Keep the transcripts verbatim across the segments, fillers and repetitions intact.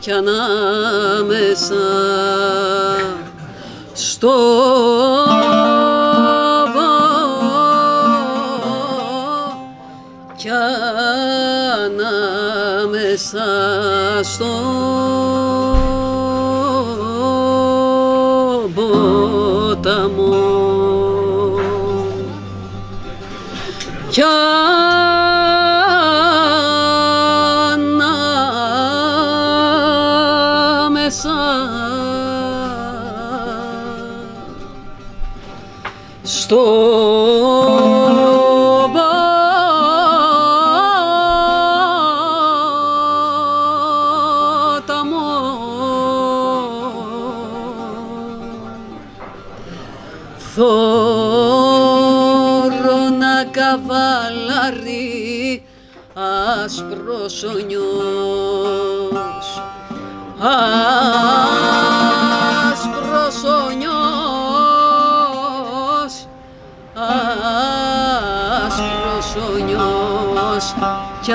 κι ανάμεσα στο κι ανάμεσα στο ποταμό κι ανάμεσα στο θωρώ να καβαλάρει άσπρος ο νιός, άσπρος ο νιός, άσπρος ο νιός κι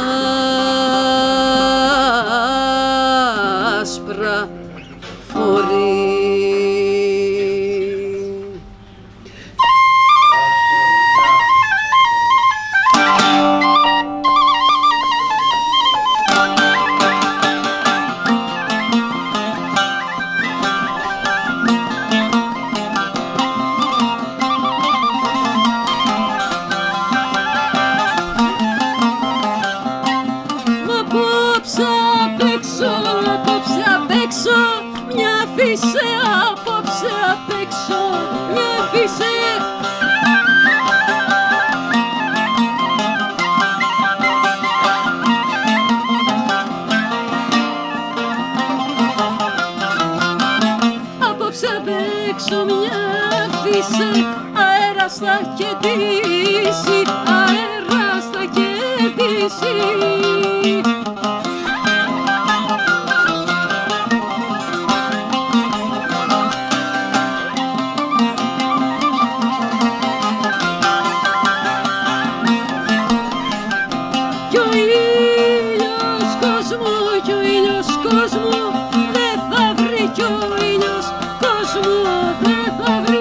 άσπρα φορεί. Απόψε απ' έξω, απόψε απ' έξω, μια φύσε, απόψε απ' έξω, μια φύσε. Απόψε απ' έξω, μια φύσε, αέρας θα κεντήσει, αέρας θα κεντήσει. Κι ο ήλιος κόσμου, κι ο ήλιος κόσμου δεν θα βρει, κι ο ήλιος κόσμου δεν θα βρει.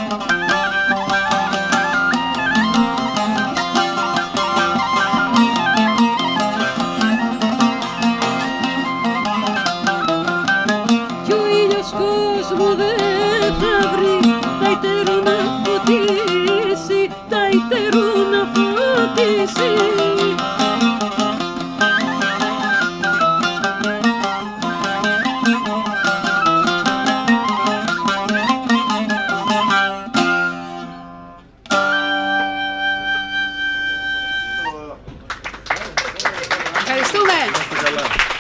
Κι ο ήλιος κόσμου δεν θα βρει, τα ιτερού να φωτίσει, τα ιτερού να φωτίσει. Ευχαριστούμε.